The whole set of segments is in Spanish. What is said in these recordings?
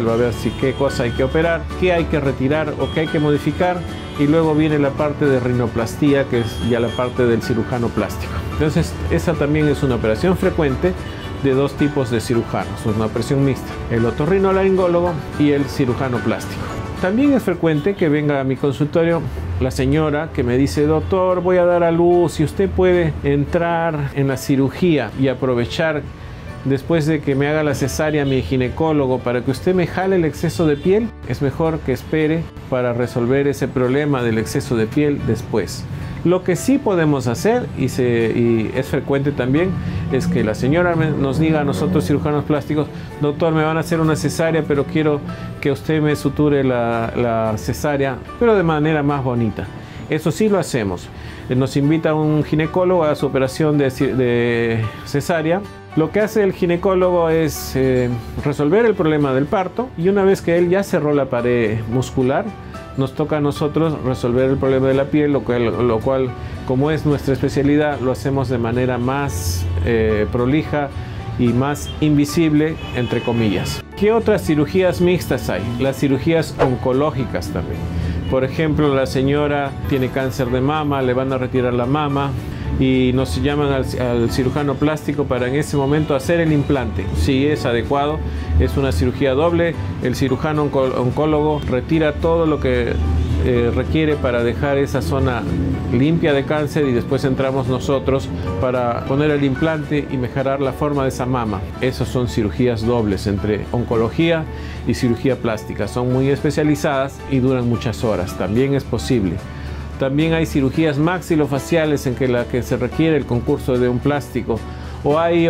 va a ver si qué cosa hay que operar, qué hay que retirar o qué hay que modificar, y luego viene la parte de rinoplastía, que es ya la parte del cirujano plástico. Entonces esa también es una operación frecuente de dos tipos de cirujanos, una operación mixta, el otorrinolaringólogo y el cirujano plástico. También es frecuente que venga a mi consultorio la señora que me dice: doctor, voy a dar a luz, si usted puede entrar en la cirugía y aprovechar después de que me haga la cesárea mi ginecólogo para que usted me jale el exceso de piel, es mejor que espere para resolver ese problema del exceso de piel después. Lo que sí podemos hacer, y es frecuente también, es que la señora nos diga a nosotros cirujanos plásticos: doctor, me van a hacer una cesárea, pero quiero que usted me suture la cesárea, pero de manera más bonita. Eso sí lo hacemos. Nos invita un ginecólogo a su operación de cesárea. Lo que hace el ginecólogo es resolver el problema del parto, y una vez que él ya cerró la pared muscular, nos toca a nosotros resolver el problema de la piel, lo cual, como es nuestra especialidad, lo hacemos de manera más prolija y más invisible, entre comillas. ¿Qué otras cirugías mixtas hay? Las cirugías oncológicas también. Por ejemplo, la señora tiene cáncer de mama, le van a retirar la mama y nos llaman al cirujano plástico para en ese momento hacer el implante. Si es adecuado, es una cirugía doble. El cirujano oncólogo retira todo lo que requiere para dejar esa zona limpia de cáncer, y después entramos nosotros para poner el implante y mejorar la forma de esa mama. Esas son cirugías dobles entre oncología y cirugía plástica. Son muy especializadas y duran muchas horas. También es posible. También hay cirugías maxilofaciales en la que se requiere el concurso de un plástico, o hay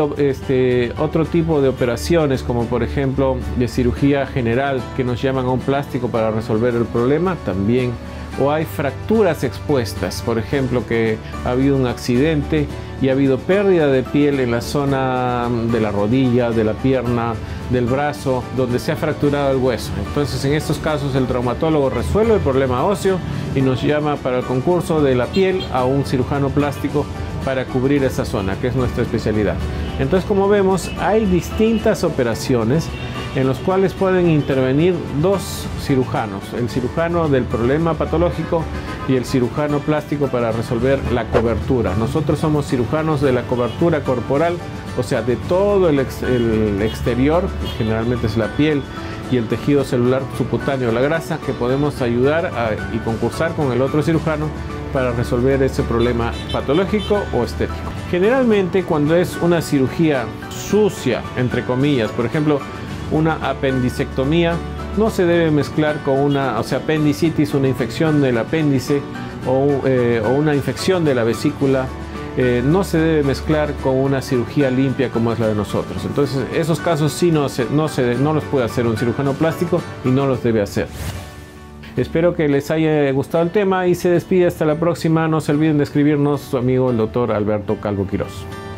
otro tipo de operaciones, como por ejemplo de cirugía general, que nos llaman a un plástico para resolver el problema también. O hay fracturas expuestas, por ejemplo, que ha habido un accidente y ha habido pérdida de piel en la zona de la rodilla, de la pierna, del brazo, donde se ha fracturado el hueso. Entonces, en estos casos, el traumatólogo resuelve el problema óseo y nos llama para el concurso de la piel a un cirujano plástico para cubrir esa zona, que es nuestra especialidad. Entonces, como vemos, hay distintas operaciones en los cuales pueden intervenir dos cirujanos: el cirujano del problema patológico y el cirujano plástico para resolver la cobertura. Nosotros somos cirujanos de la cobertura corporal, o sea, de todo el exterior, generalmente es la piel y el tejido celular subcutáneo, la grasa, que podemos ayudar y concursar con el otro cirujano para resolver ese problema patológico o estético. Generalmente, cuando es una cirugía sucia, entre comillas, por ejemplo, una apendicectomía, no se debe mezclar con una apendicitis, una infección del apéndice o una infección de la vesícula. No se debe mezclar con una cirugía limpia como es la de nosotros. Entonces, esos casos sí no los puede hacer un cirujano plástico y no los debe hacer. Espero que les haya gustado el tema y se despide hasta la próxima. No se olviden de escribirnos, su amigo el doctor Alberto Calvo Quirós.